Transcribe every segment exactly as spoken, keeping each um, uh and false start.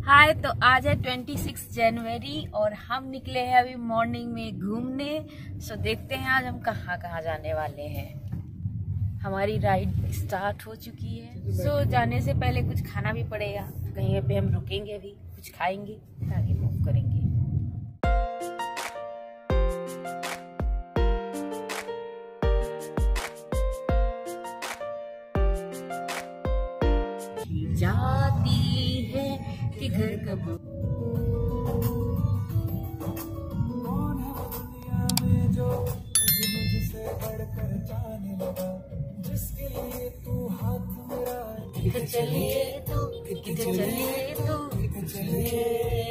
हाय, तो आज है छब्बीस जनवरी और हम निकले हैं अभी मॉर्निंग में घूमने। सो देखते हैं आज हम कहाँ कहाँ जाने वाले हैं। हमारी राइड स्टार्ट हो चुकी है। सो जाने से पहले कुछ खाना भी पड़ेगा, कहीं पे हम रुकेंगे भी, कुछ खाएंगे, आगे मूव करेंगे। जाती है कि घर कब मुझसे बढ़कर जाने लगा, जिसके लिए तू हाथ मेरा किधर चलिए तू किधर चलिए तू किधर चलिए,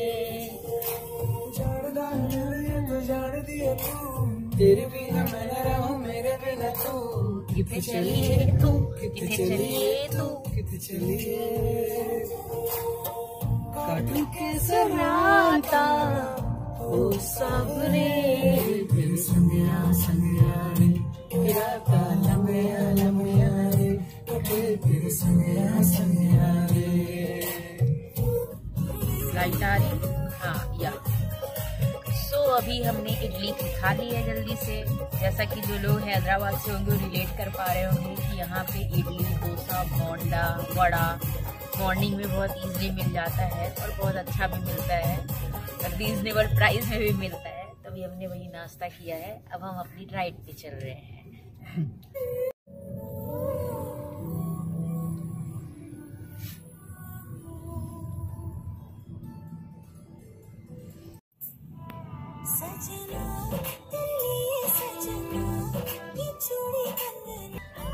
जानदा है तो जान दिया तू, तेरे बिना मैं न रहूं मेरे बिना तू, किधर चलिए तू किधर चलिए तू किधर चलिए, काटू के सराता ओ सबरे फिर संगया संगया रे, तेरा काला मेरा लम्या रे, फिर संगया संगया रे। लाइट आ रही, हाँ या। सो अभी हमने इडली खा ली है जल्दी से। जैसा कि जो लोग हैदराबाद से होंगे रिलेट कर पा रहे होंगे कि यहाँ पे इडली, डोसा, बोंडा, वड़ा मॉर्निंग में बहुत इजीली मिल जाता है और बहुत अच्छा भी मिलता है और रीजनेबल प्राइस में भी मिलता है। तभी हमने वही नाश्ता किया है। अब हम अपनी राइड पे चल रहे हैं। सजना तेरे सजना ये चूड़ी कंगन,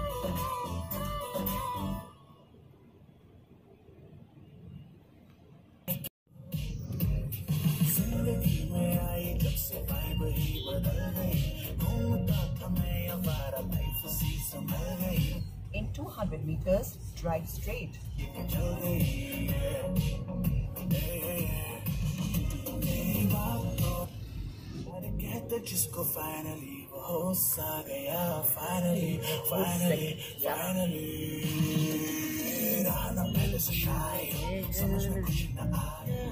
जिंदगी में आई जब से वाइब ही बदल गई, घूमता था मैं अवारा लाइफ सी संभल गई। In two hundred meters, drive straight. ये चल गई मेरी बात तो, अरे कहते जिसको फाइनली वो होश आ गया, फाइनली फाइनली फाइनली रहा ना पहले से शायद समझ में कुछ न आया,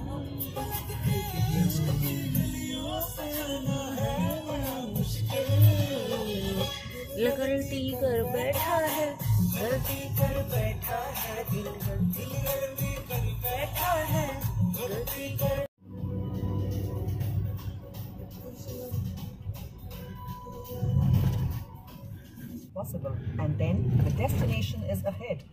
गलती कर बैठा है, गलती कर बैठा है दिल, गलती गलती कर बैठा है, गलती कर। Possible. And then the destination is ahead.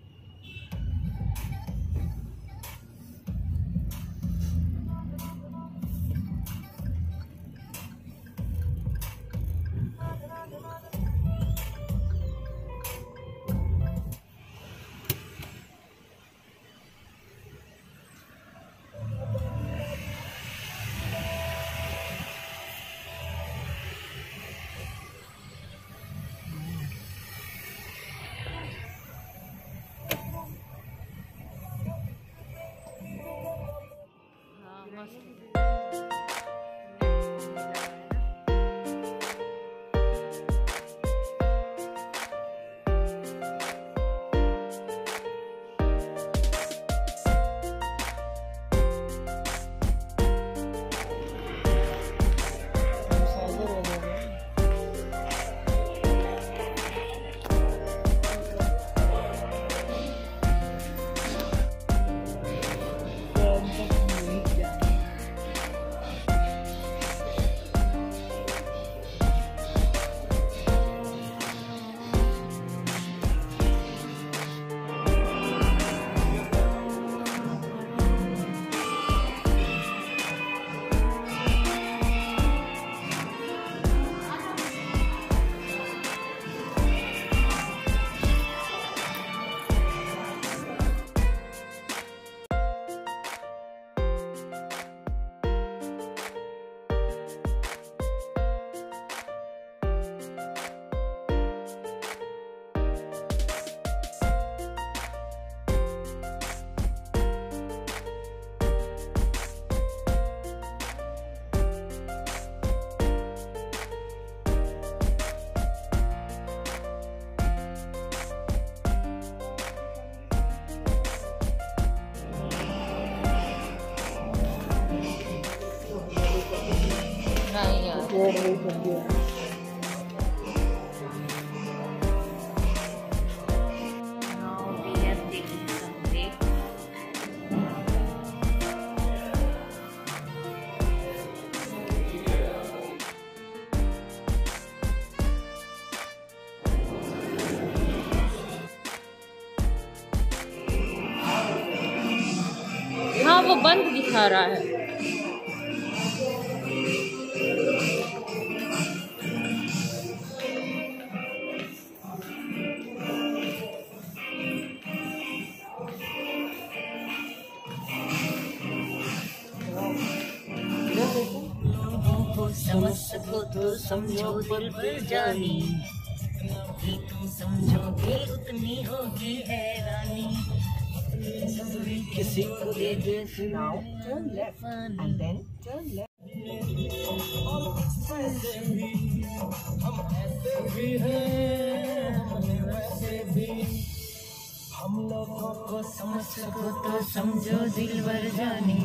Now we have taken some break. हाँ वो बंद दिखा रहा है। समझ सको तो समझो दिल पर जानी, कि तुम समझोगे उतनी होगी हैरानी। किसी को दे दे Now turn left and then turn left. हम लोगों को समझ सको तो समझो दिल भर जानी,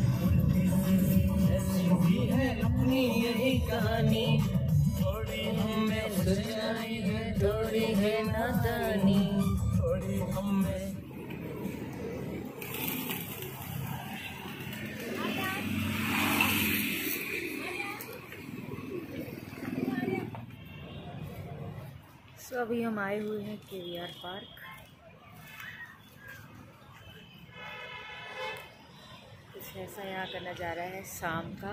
भी है अपनी यही कहानी। थोड़ी हम में सच्चाई है, थोड़ी है नादानी। थोड़ी हम में सो so, अभी हम आए हुए हैं के वी आर पार्क। कुछ ऐसा यहाँ का नज़ारा है शाम का।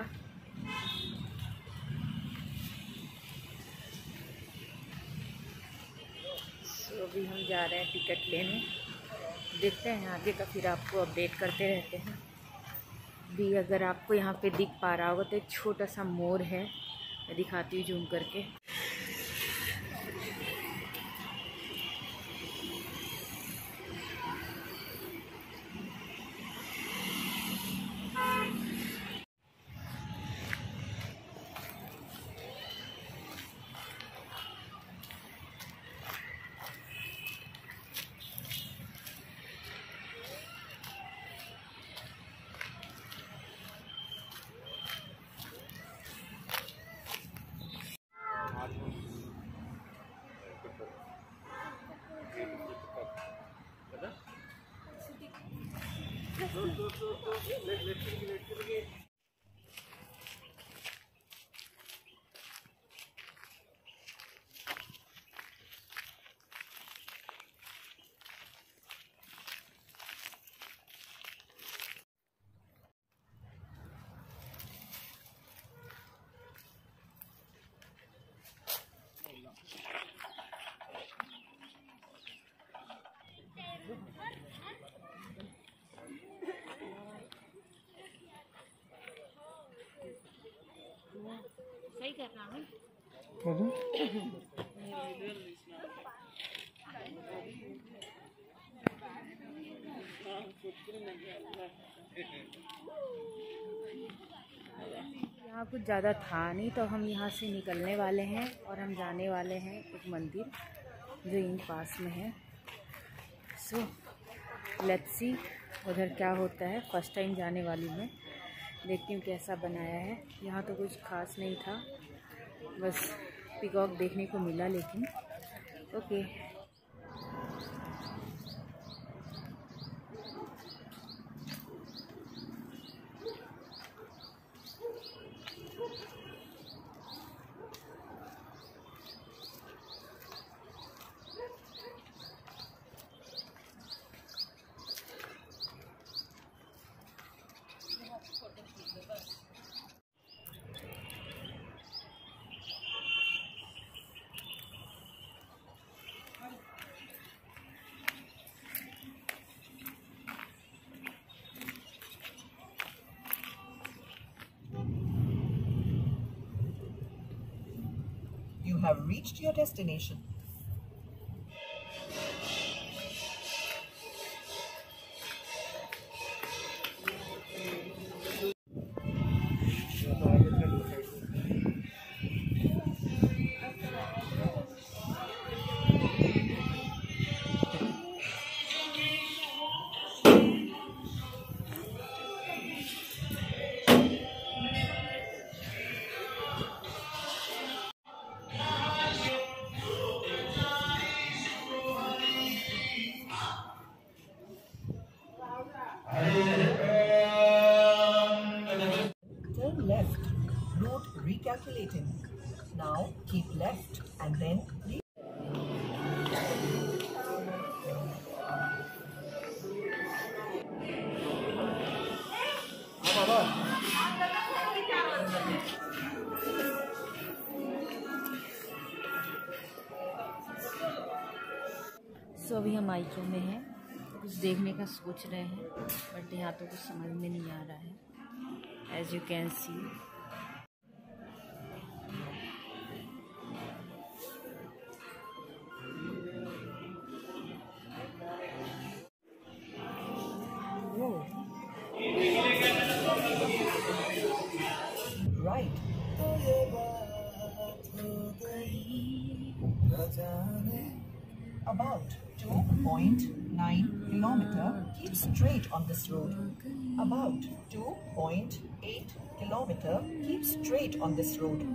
सो so, अभी हम जा रहे हैं टिकट लेने, देखते हैं आगे का, फिर आपको अपडेट करते रहते हैं। भी अगर आपको यहाँ पे दिख पा रहा होगा तो एक छोटा सा मोर है, मैं दिखाती हूँ जूम करके। सही कर रहा हूँ। यहाँ कुछ ज़्यादा था नहीं तो हम यहाँ से निकलने वाले हैं और हम जाने वाले हैं एक मंदिर जो इन पास में है। सो लेट्स सी उधर क्या होता है। फर्स्ट टाइम जाने वाली मैं, देखती हूँ कैसा बनाया है। यहाँ तो कुछ खास नहीं था, बस पीकॉक देखने को मिला, लेकिन okay. You have reached your destination. Calculating. Now keep left and then re- so so, अभी हम आईक्यू में हैं, कुछ देखने का सोच रहे हैं बट यहाँ तो कुछ समझ में नहीं आ रहा है। As you can see right. About two point nine kilometer. Keep straight on this road. About two point eight kilometer. Keep straight on this road.